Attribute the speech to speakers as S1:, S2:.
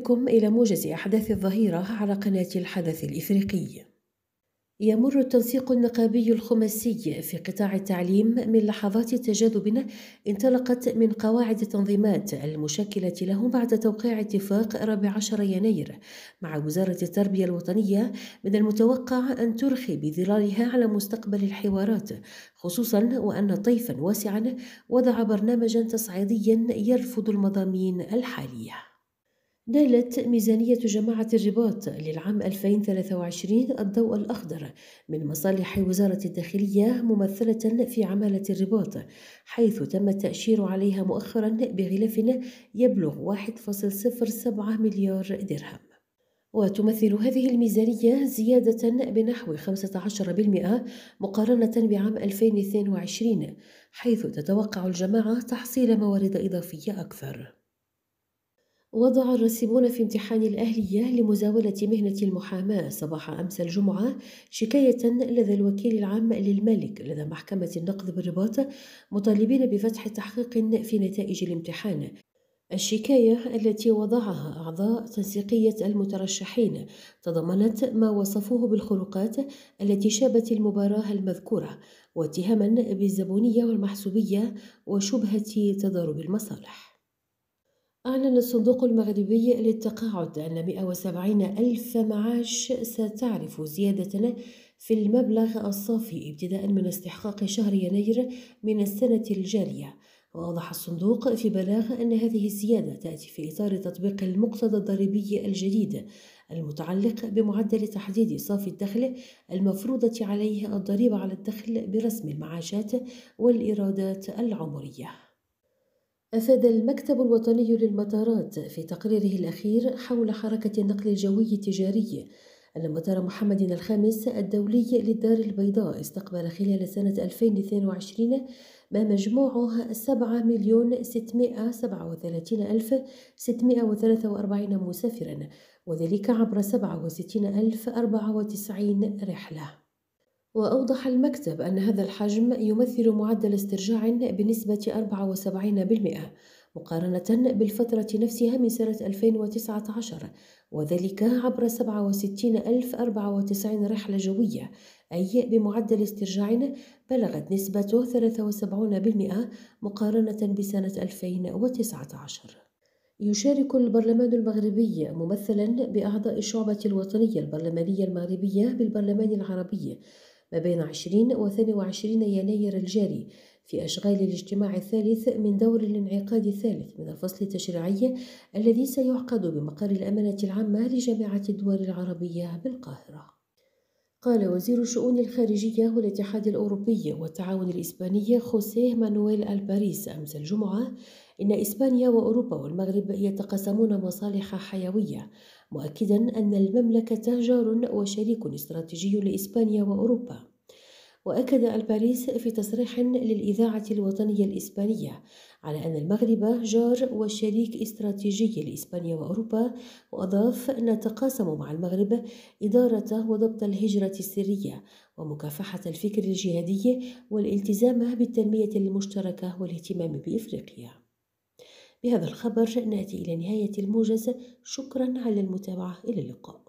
S1: بكم إلى موجز أحداث الظهيرة على قناة الحدث الإفريقي. يمر التنسيق النقابي الخماسي في قطاع التعليم من لحظات تجاذب انطلقت من قواعد التنظيمات المشكلة له بعد توقيع اتفاق 14 يناير مع وزارة التربية الوطنية. من المتوقع أن ترخي بظلالها على مستقبل الحوارات، خصوصا وأن طيفا واسعا وضع برنامجا تصعيديا يرفض المضامين الحالية. نالت ميزانية جماعة الرباط للعام 2023 الضوء الأخضر من مصالح وزارة الداخلية ممثلة في عمالة الرباط، حيث تم التأشير عليها مؤخرا بغلاف يبلغ 1.07 مليار درهم. وتمثل هذه الميزانية زيادة بنحو 15% مقارنة بعام 2022، حيث تتوقع الجماعة تحصيل موارد إضافية أكثر. وضع الراسبون في امتحان الأهلية لمزاولة مهنة المحاماة صباح أمس الجمعة شكاية لدى الوكيل العام للملك لدى محكمة النقض بالرباط، مطالبين بفتح تحقيق في نتائج الامتحان. الشكاية التي وضعها أعضاء تنسيقية المترشحين تضمنت ما وصفوه بالخروقات التي شابت المباراة المذكورة، واتهاما بالزبونية والمحسوبية وشبهة تضارب المصالح. أعلن الصندوق المغربي للتقاعد أن 170 ألف معاش ستعرف زيادة في المبلغ الصافي ابتداء من استحقاق شهر يناير من السنة الجارية. وأوضح الصندوق في بلاغ أن هذه الزيادة تأتي في إطار تطبيق المقتضى الضريبي الجديد المتعلق بمعدل تحديد صافي الدخل المفروضة عليه الضريبة على الدخل برسم المعاشات والإيرادات العمرية. أفاد المكتب الوطني للمطارات في تقريره الأخير حول حركة النقل الجوي التجاري أن مطار محمد الخامس الدولي للدار البيضاء استقبل خلال سنة 2022 ما مجموعه 7,637,643 مسافرا، وذلك عبر 67,094 رحلة. وأوضح المكتب أن هذا الحجم يمثل معدل استرجاع بنسبة 74% مقارنة بالفترة نفسها من سنة 2019، وذلك عبر 67,094 رحلة جوية، أي بمعدل استرجاع بلغت نسبته 73% مقارنة بسنة 2019. يشارك البرلمان المغربي ممثلا بأعضاء الشعبة الوطنية البرلمانية المغربية بالبرلمان العربي ما بين 20 و 22 يناير الجاري في أشغال الاجتماع الثالث من دور الانعقاد الثالث من الفصل التشريعي الذي سيعقد بمقر الأمانة العامة لجامعة الدول العربية بالقاهرة. قال وزير الشؤون الخارجية والاتحاد الأوروبي والتعاون الإسباني خوسيه مانويل ألباريس أمس الجمعة إن إسبانيا وأوروبا والمغرب يتقاسمون مصالح حيوية، مؤكدا أن المملكة جار وشريك استراتيجي لإسبانيا وأوروبا. وأكد ألباريس في تصريح للإذاعة الوطنية الإسبانية على أن المغرب جار وشريك استراتيجي لإسبانيا وأوروبا، وأضاف أن نتقاسم مع المغرب إدارة وضبط الهجرة السرية ومكافحة الفكر الجهادي والالتزام بالتنمية المشتركة والاهتمام بإفريقيا. بهذا الخبر نأتي إلى نهاية الموجز، شكرا على المتابعة، إلى اللقاء.